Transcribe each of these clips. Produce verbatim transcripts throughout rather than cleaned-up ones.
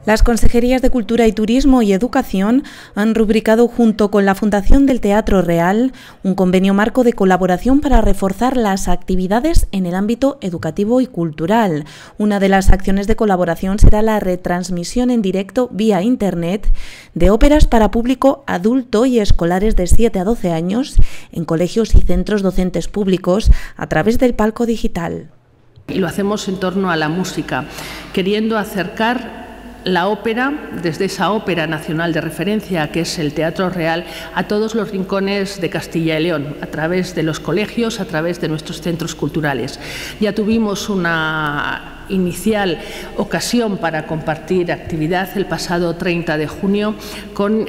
Las Consejerías de Cultura y Turismo y Educación han rubricado junto con la Fundación del Teatro Real un convenio marco de colaboración para reforzar las actividades en el ámbito educativo y cultural. Una de las acciones de colaboración será la retransmisión en directo vía Internet de óperas para público adulto y escolares de siete a doce años en colegios y centros docentes públicos a través del palco digital. Y lo hacemos en torno a la música, queriendo acercar la ópera, desde esa ópera nacional de referencia que es el Teatro Real, a todos los rincones de Castilla y León, a través de los colegios, a través de nuestros centros culturales. Ya tuvimos una inicial ocasión para compartir actividad el pasado treinta de junio con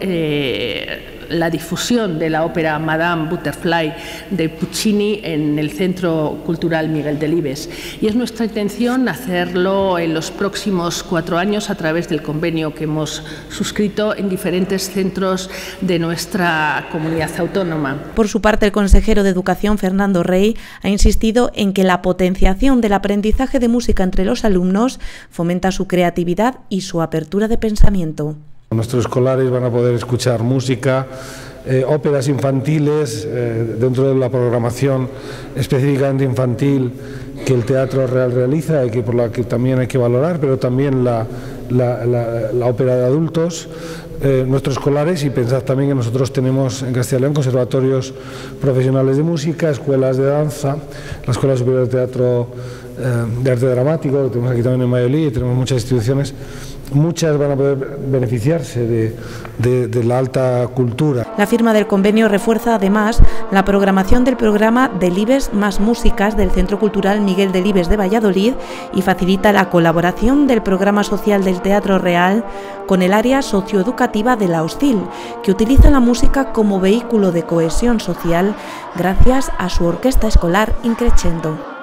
eh, la difusión de la ópera Madame Butterfly de Puccini en el Centro Cultural Miguel Delibes. Y es nuestra intención hacerlo en los próximos cuatro años a través del convenio que hemos suscrito en diferentes centros de nuestra comunidad autónoma. Por su parte, el consejero de Educación, Fernando Rey, ha insistido en que la potenciación del aprendizaje de música entre los alumnos fomenta su creatividad y su apertura de pensamiento. Nuestros escolares van a poder escuchar música, eh, óperas infantiles eh, dentro de la programación específicamente infantil que el Teatro Real realiza y que por la que también hay que valorar, pero también la, la, la, la ópera de adultos. Eh, nuestros escolares, y pensad también que nosotros tenemos en Castilla y León conservatorios profesionales de música, escuelas de danza, la Escuela Superior de Teatro eh, de Arte Dramático, que tenemos aquí también en Valladolid, y tenemos muchas instituciones. Muchas van a poder beneficiarse de, de, de la alta cultura. La firma del convenio refuerza además la programación del programa Delibes más Músicas del Centro Cultural Miguel Delibes de Valladolid y facilita la colaboración del programa social del Teatro Real con el área socioeducativa de la Hostil, que utiliza la música como vehículo de cohesión social gracias a su orquesta escolar Increscendo.